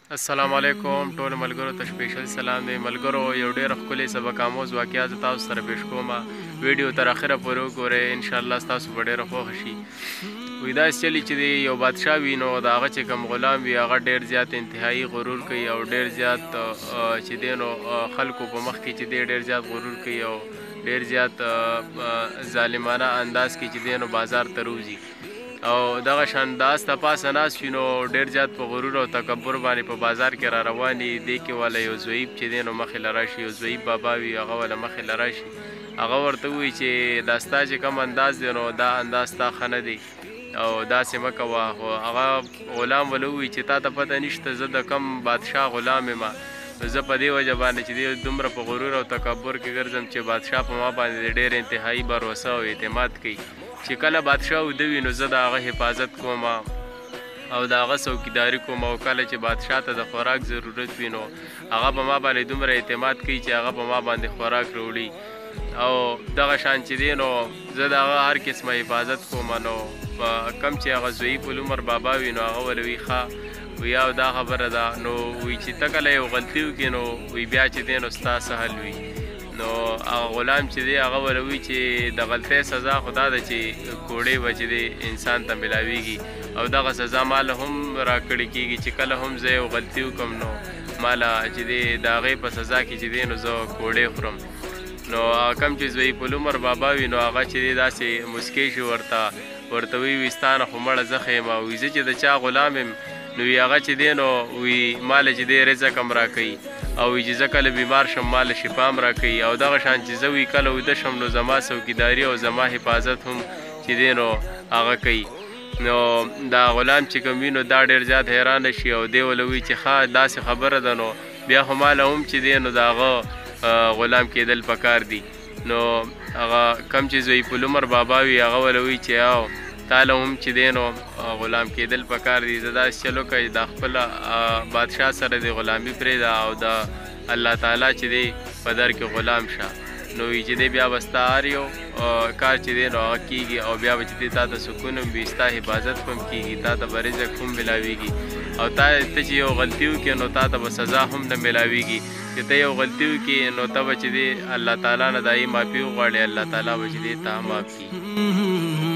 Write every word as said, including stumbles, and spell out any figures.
السلام علیکم ټول ملګرو ته سپیشل سلام دی ملګرو یو ډېر ښکلی سبق آموز واقعه زه تاسو سره پیش کوم ویډیو تر اخره پورې وګورئ انشاءالله ستاسو به ډېره خوښه شي وایي داسې چلي چې دی یو بادشاه وي نو د هغه چې کوم غلام وي هغه ډېر زیات انتهایي غرور کوي او ډېر زیات چې دی نو خلکو په مخ کې چې دی ډېر زیات غرور کوي او ډېر زیات ظالمانه انداز کې چې دی نو بازار ته روځي او دغه شان د اس د پاسه ناست وي نو ډېر زیات په غرور او تکبر باندې په بازار کې را روان وي دې کې والا یو ضعیف چې دی نو مخې له راشي یو ضعیف بابا وي هغه والا مخې له راشي هغه ورته ووایي چې دا ستا چې کوم انداز دی نو دا انداز ستا ښه نه دی او داسې مه کوه خو هغه غلام ول ووایي چې تا ته پته نشته زه د کم بادشاه غلام یم نو زه په دې وجه باندې چې دی دومره په غرور او تکبر کې ګرځم چې بادشاه په ما باندې ډېر انتهایي بروسه او اعتماد کوي چې کله بادشاه وده وي نو زه د هغه حفاظت کوم او د هغه څوکیداري کوم او کله چې بادشاه ته د خوراک ضرورت وي نو هغه په ما باندې دومره اعتماد کوي چې هغه په ما باندې خوراک راوړي او دغه شان چې دی نو زه د هغه هر قسمه حفاظت کوم نو په کم چې هغه ضعیف العمر بابا وي نو هغه ول وي ښه وي او دا خبره ده نو وایي چې ته کله یو غلطي وکړې نو وایي بیا چې دی نو ستا سهل وي نو هغه غلام چې دی هغه ول وایي چې د غلطۍ سزا خو دا ده چې کوړې به چې دی انسان ته میلاویږي او دغه سزا ماله هم راکړې کېږي چې کله هم زه یو غلطي وکړم نو ماله چې دی د هغې په سزا کې چې دی نو زه کوړې خورم نو کم چې ضعیف العمر بابا وي نو هغه چې دی داسې مسکۍ شي ورته ورته وایي وایي ستا نه خو مړه زه ښه یم وایي زه چې د چا غلام یم نو وی هغه چې دی نو وی مال چې دی رزق هم راکوي او وی چې زه کله بیمار شم مال شفا هم راکوي او دغه شان چې زه وی کله ویده شم نو زما څوکیداري او زما حفاظت هم چې دی نو هغه کوي نو دا غلام چې کوم وي نو دا ډېر زیات حیرانه شي او دی ول وایي چې ښه داسې خبره ده نو بیا خو ماله هم چې دی نو د هغه غلام کېدل پکار دي نو هغه کم چې ضعیف العمر بابا وي هغه ول وایي چې او تاله هم چې دی نو غلام کېدل پکار دي زه داسې چلو کوي د خپله بادشاه سره د غلامي پرېږده او د الله تعالی چې دی په در کې غلام شه نو وایي چې دی بیا به ستا هر یو کار چې دی نو هغه کېږي او بیا به چې دی تا ته سکون هم وي ستا حفاظت هم کېږي تا ته به رزق هم میلاویږي او تا ته چې یو غلطي وکړې نو تا ته به سزا هم نه میلاویږي چې ته یو غلطي وکړې نو ته به چې دی الله تعالی نه دایي معافي وغواړې الله تعالی به چې دی تا معاف کړي